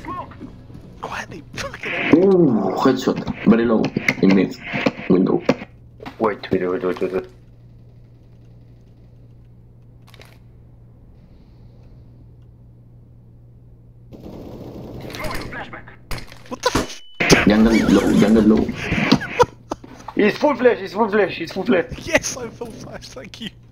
Quietly. Ooh, headshot. Very low. In mid. Window. Wait. What the f? Jungle low. He's full flash. Yes, I'm full flash, thank you.